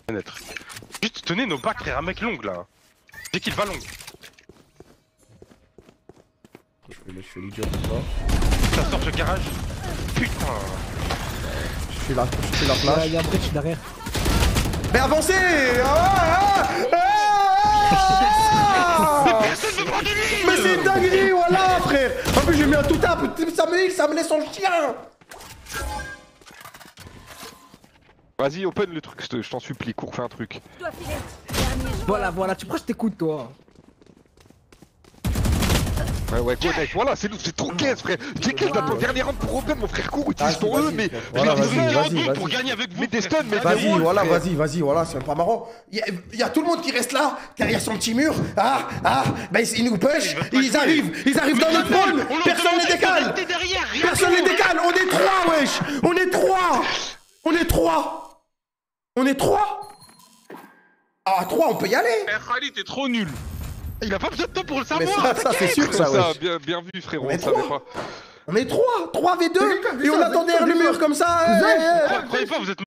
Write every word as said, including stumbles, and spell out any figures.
Pénètre. Juste tenez nos backs, frère, un mec long là. Dès qu'il va long. Je fais, je fais l'idiot pour toi. Ça sort le garage. Putain. Je fais la, je fais la flash. Il y a un bridge derrière. Mais avancez ah, ah, ah Personne veut prendre de lui. Mais c'est une dinguerie, voilà frère. En plus j'ai mis un tout tap, ça me, ça me laisse en chien. Vas-y, open le truc, je t'en supplie, cours, fais un truc. Voilà, voilà, tu crois que je t'écoute toi? Ouais, ouais, go next, voilà, c'est nous, c'est trop caisse, frère. J'ai qu'elle dans ton dernier round pour open, mon frère, cours, utilise ton E, mais. Voilà, Je vas-y, vais vas-y, vas pour vas-y. gagner avec vous. Mais des stuns, mais Vas-y, des voilà, frère. vas-y, vas-y, voilà, c'est pas marrant. Il y, a, y a tout le monde qui reste là, derrière son petit mur. Ah, ah, bah ils, ils nous push, ils arrivent, ils arrivent dans notre zone. Personne les décale. Personne les décale. On est trois, wesh. On est trois. On est trois. On est trois. Ah, trois, on peut y aller. Eh, Khalid, t'es trop nul. Il a pas besoin de toi pour le Mais savoir. ça, ça c'est sûr, ça, Ça, wesh. bien, bien vu, frérot, On est on savait trois. pas. On est trois, trois v deux. Et on attend derrière le mur comme ça. Croyez pas, vous êtes